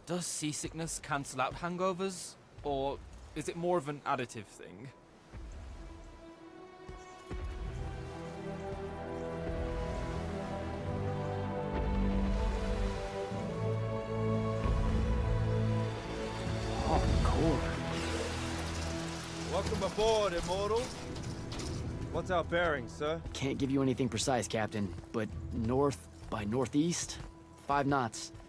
Does seasickness cancel out hangovers, or is it more of an additive thing? Welcome aboard, Immortal. What's our bearing, sir? Can't give you anything precise, Captain, but north by northeast, 5 knots.